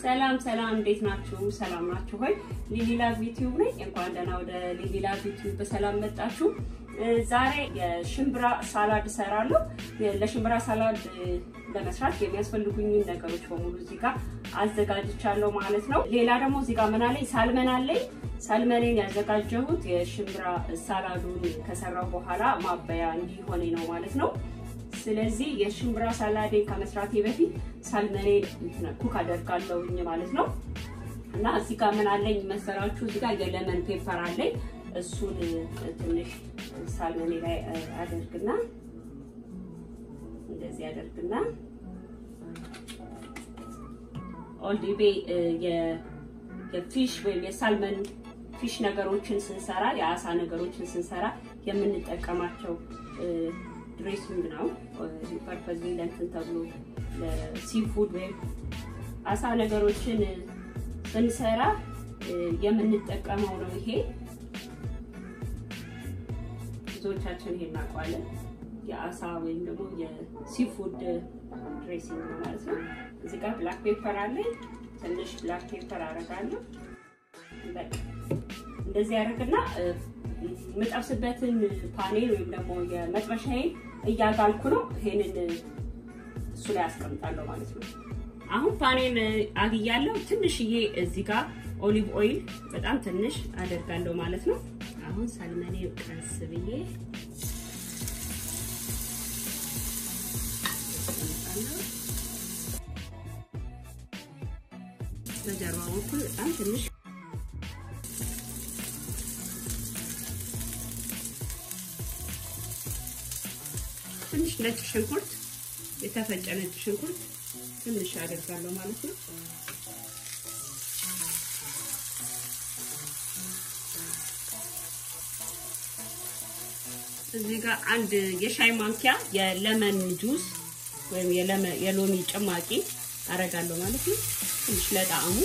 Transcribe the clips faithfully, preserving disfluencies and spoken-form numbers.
ሰላም ሰላም እንዴት ናችሁ? ሰላም ናችሁ ሆይ? ሊሊላ ዩቲዩብ ነኝ። እንኳን ደህና ወደ ሊሊላ ዩቲዩብ በሰላም መጣችሁ። ዛሬ የሽንብራ ሳላድ ሰራለሁ። ለሽንብራ ሳላድ ለመስራት የሚያስፈልጉኝ ነገሮች በሙሉ እዚህ ጋር አዘጋጅቻለሁ ማለት ነው። ሌላ ደግሞ እዚህ ጋር ምን አለኝ? ሳልመን አለኝ። ሳልመኔን ያዘጋጀሁት የሽንብራ ሳላዱን ከሰራው በኋላ ማበያ እንዲሆን ነው ማለት ነው። ስለዚህ የሽንብራ ሳላዴን ከመስራቴ በፊት ሳልመኔን ኩክ አደርጋለሁኝ ማለት ነው። እና እዚህ ጋር ምን አለኝ መሰራችሁ? እዚህ ጋር የለመን ፔፐር አለኝ። እሱን ትንሽ ሳልመኔ ላይ አደርግና እንደዚህ አደርግና ኦልዲቤ የፊሽ ወይ የሳልመን ፊሽ ነገሮችን ስንሰራ የአሳ ነገሮችን ስንሰራ የምንጠቀማቸው ድሬሲንግ ነው። ፐርፐዝሊ ለእንትን ተብሎ ለሲፉድ ወይ አሳ ነገሮችን ስንሰራ የምንጠቀመው ነው ይሄ። ብዙዎቻችን ይሄን እናውቃለን። የአሳ ወይም ደግሞ የሲፉድ ድሬሲንግ ነው ማለት ነው። እዚህ ጋር ብላክ ፔፐር አለ። ትንሽ ብላክ ፔፐር አደርጋለሁ። በቃ እንደዚህ አደርግና ምጣብስበትን ፓኔል ወይም ደግሞ የመጥበሻዬን እያጋልኩ ነው። ይሄንን እሱ ላይ አስቀምጣለሁ ማለት ነው። አሁን ፓኔል አግያለሁ። ትንሽዬ እዚህ ጋር ኦሊቭ ኦይል በጣም ትንሽ አደርጋለሁ ማለት ነው። አሁን ሳልመኔ ቀስ ብዬ በጀርባው በኩል በጣም ትንሽ ትንሽ ነጭ ሽንኩርት የተፈጨ ነጭ ሽንኩርት ትንሽ አደርጋለሁ ማለት ነው። እዚህ ጋር አንድ የሻይ ማንኪያ የለመን ጁስ ወይም የለመን የሎሚ ጭማቂ አደርጋለሁ ማለት ነው። ትንሽ ለጣዕሙ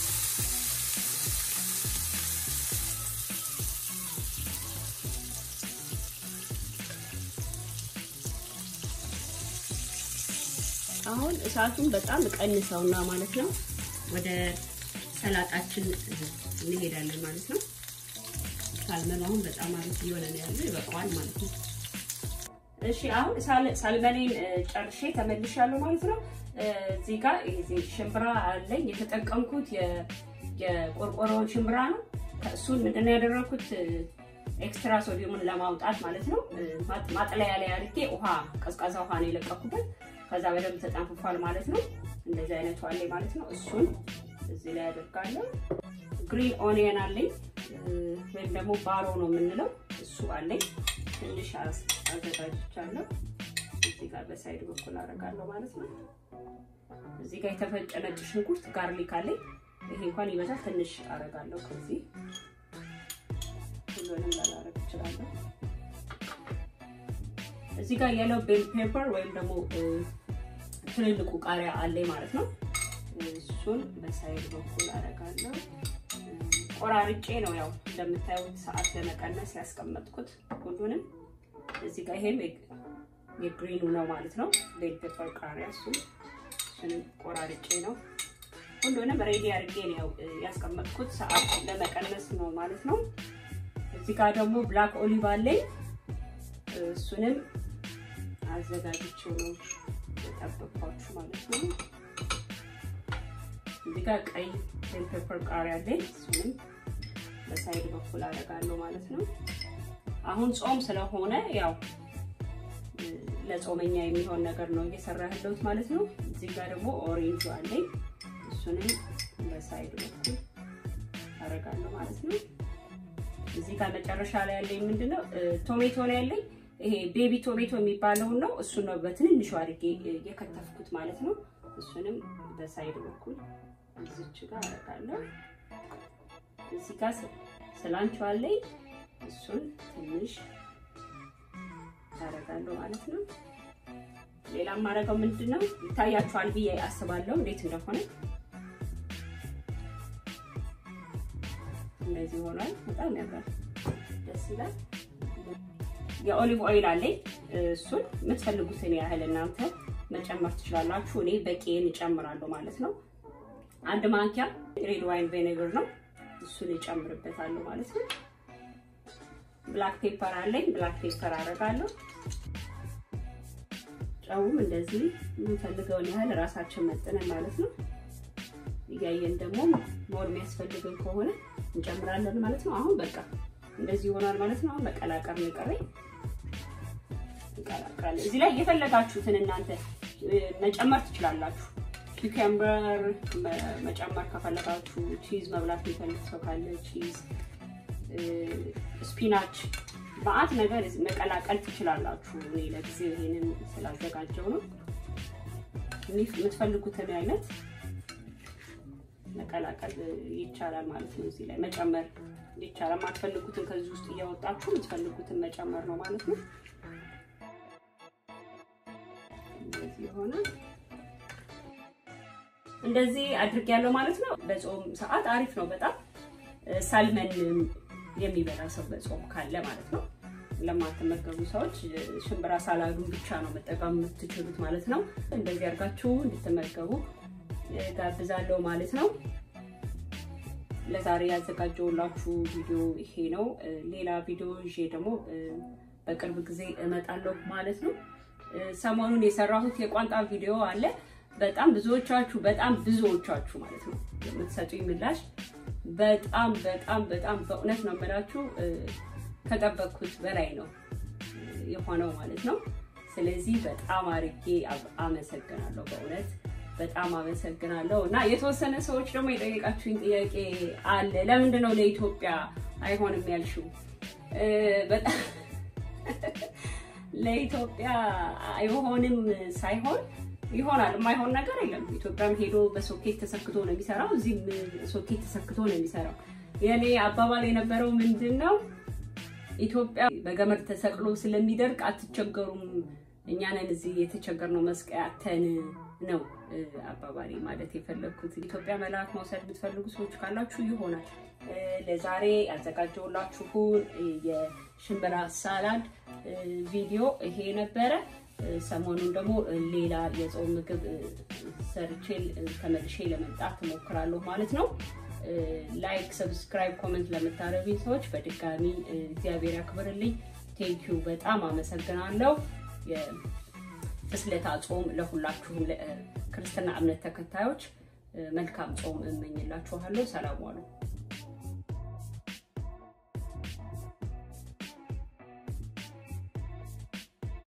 አሁን እሳቱን በጣም ቀንሰውና ማለት ነው ወደ ሰላጣችን እንሄዳለን ማለት ነው። ሳልመን አሁን በጣም አሪፍ እየሆነ ነው ያለው፣ ይበቃዋል ማለት ነው። እሺ አሁን ሳልመኔን ጨርሼ ተመልሻለሁ ማለት ነው። እዚህ ጋር እዚህ ሽንብራ አለኝ። የተጠቀምኩት የቆርቆሮ ሽንብራ ነው። እሱን ምንድነው ያደረኩት? ኤክስትራ ሶዲየሙን ለማውጣት ማለት ነው። ማጥለያ ላይ አድርጌ ውሃ ቀዝቃዛ ውሃ ነው የለቀኩበት። ከዛ በደንብ ተጣንፍፏል ማለት ነው። እንደዚህ አይነት ዋለ ማለት ነው። እሱን እዚህ ላይ አደርጋለሁ። ግሪን ኦኒየን አለኝ ወይም ደግሞ ባሮ ነው የምንለው፣ እሱ አለኝ። ትንሽ አዘጋጅቻለሁ። እዚህ ጋር በሳይድ በኩል አደርጋለሁ ማለት ነው። እዚህ ጋር የተፈጨ ነጭ ሽንኩርት ጋርሊክ አለኝ። ይሄ እንኳን ይበዛል፣ ትንሽ አደርጋለሁ። ከዚህ ሁሉንም ላደርግ እችላለሁ። እዚህ ጋር የለው ቤል ፔፐር ወይም ደግሞ ትልልቁ ቃሪያ አለኝ ማለት ነው። እሱን በሳይድ በኩል አደርጋለሁ። ቆራርጬ ነው ያው እንደምታዩት ሰዓት ለመቀነስ ያስቀመጥኩት ሁሉንም። እዚህ ጋር ይሄም የግሪኑ ነው ማለት ነው። ቤል ፔፐር ቃሪያ እሱን እሱን ቆራርጬ ነው ሁሉንም ሬዲ አድርጌ ነው ያስቀመጥኩት ሰዓት ለመቀነስ ነው ማለት ነው። እዚህ ጋር ደግሞ ብላክ ኦሊቭ አለኝ። እሱንም አዘጋጅቼው ነው የጠበቅኳችሁ ማለት ነው። እዚህ ጋር ቀይ ቤል ፔፐር ቃሪያ አለኝ። እሱንም በሳይድ በኩል አደርጋለሁ ማለት ነው። አሁን ጾም ስለሆነ ያው ለጾመኛ የሚሆን ነገር ነው እየሰራሁት ማለት ነው። እዚህ ጋር ደግሞ ኦሬንጅ አለኝ። እሱንም በሳይድ በኩል አደርጋለሁ ማለት ነው። እዚህ ጋር መጨረሻ ላይ ያለኝ ምንድነው? ቶሜቶ ነው ያለኝ። ይሄ ቤቢ ቶሜቶ የሚባለው ነው። እሱ ነው በትንንሹ አድርጌ የከተፍኩት ማለት ነው። እሱንም በሳይድ በኩል እዚች ጋር አደርጋለሁ። እዚህ ጋር ሲላንትሮ አለኝ። እሱን ትንሽ አደርጋለሁ ማለት ነው። ሌላ ማረጋው ምንድነው? ይታያችኋል ብዬ አስባለሁ እንዴት እንደሆነ። እንደዚህ ሆኗል። በጣም ያምራል፣ ደስ ይላል። የኦሊቭ ኦይል አለኝ። እሱን የምትፈልጉትን ያህል እናንተ መጨመር ትችላላችሁ። እኔ በቂን እጨምራለሁ ማለት ነው። አንድ ማንኪያ ሬድ ዋይን ቪኔገር ነው እሱን እጨምርበታለሁ ማለት ነው ብላክ ፔፐር አለኝ ብላክ ፔፐር አረጋለሁ ጨውም እንደዚህ የምፈልገውን ያህል ራሳችን መጥነን ማለት ነው ይያየን ደግሞ ሞር የሚያስፈልገን ከሆነ እንጨምራለን ማለት ነው አሁን በቃ እንደዚህ ይሆናል ማለት ነው አሁን መቀላቀል ነው ቀረኝ ይቀላቀላል እዚህ ላይ የፈለጋችሁትን እናንተ መጨመር ትችላላችሁ ኪውከምበር መጨመር ከፈለጋችሁ ቺዝ መብላት የሚፈልግ ሰው ካለ ቺዝ ስፒናች በአት ነገር መቀላቀል ትችላላችሁ እኔ ለጊዜው ይሄንን ስላዘጋጀው ነው እኔ የምትፈልጉትን አይነት መቀላቀል ይቻላል ማለት ነው እዚህ ላይ መጨመር ይቻላል ማትፈልጉትን ከዚህ ውስጥ እያወጣችሁ የምትፈልጉትን መጨመር ነው ማለት ነው እንደዚህ ሆነ እንደዚህ አድርጌያለሁ ማለት ነው በጾም ሰዓት አሪፍ ነው በጣም ሳልመን የሚበላ ሰው በጾም ካለ ማለት ነው ለማትመገቡ ሰዎች ሽንብራ ሳላዱን ብቻ ነው መጠቀም የምትችሉት ማለት ነው እንደዚህ አርጋችሁ እንድትመገቡ ጋብዛለሁ ማለት ነው ለዛሬ ያዘጋጀውላችሁ ቪዲዮ ይሄ ነው ሌላ ቪዲዮ ይዤ ደግሞ በቅርብ ጊዜ እመጣለሁ ማለት ነው ሰሞኑን የሰራሁት የቋንጣ ቪዲዮ አለ በጣም ብዙዎቻችሁ በጣም ብዙዎቻችሁ ማለት ነው የምትሰጡኝ ምላሽ በጣም በጣም በጣም በእውነት ነው የምላችሁ ከጠበቅኩት በላይ ነው የሆነው ማለት ነው ስለዚህ በጣም አርጌ አመሰግናለሁ በእውነት በጣም አመሰግናለሁ እና የተወሰነ ሰዎች ደግሞ የጠየቃችሁኝ ጥያቄ አለ ለምንድን ነው ለኢትዮጵያ አይሆንም ያልሽው በጣም ለኢትዮጵያ አይሆንም ሳይሆን ይሆናል የማይሆን ነገር የለም ኢትዮጵያም ሄዶ በሶኬት ተሰክቶ ነው የሚሰራው እዚህም ሶኬት ተሰክቶ ነው የሚሰራው የኔ አባባል የነበረው ምንድነው ኢትዮጵያ በገመድ ተሰቅሎ ስለሚደርቅ አትቸገሩም እኛ ነን እዚህ የተቸገርነው መስቀያተን ነው አባባሪ ማለት የፈለኩት ኢትዮጵያ መላክ መውሰድ ብትፈልጉ ሰዎች ካላችሁ ይሆናል ለዛሬ ያዘጋጀውላችሁ የሽንብራ ሳላድ ቪዲዮ ይሄ ነበር ሰሞኑን ደግሞ ሌላ የጾም ምግብ ሰርቼ ተመልሼ ለመምጣት ሞክራለሁ ማለት ነው ላይክ ሰብስክራይብ ኮሜንት ለምታረጉኝ ሰዎች በድጋሚ እግዚአብሔር ያክብርልኝ ቴንኪው በጣም አመሰግናለሁ የፍስለታ ጾም ለሁላችሁም ለክርስትና እምነት ተከታዮች መልካም ጾም እመኝላችኋለሁ ሰላም ዋሉ